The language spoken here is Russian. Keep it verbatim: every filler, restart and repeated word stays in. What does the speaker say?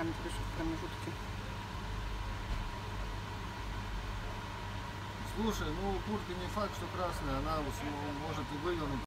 наверное, держит в промежутке. Слушай, ну куртка не факт, что красная, она может и вывернуть.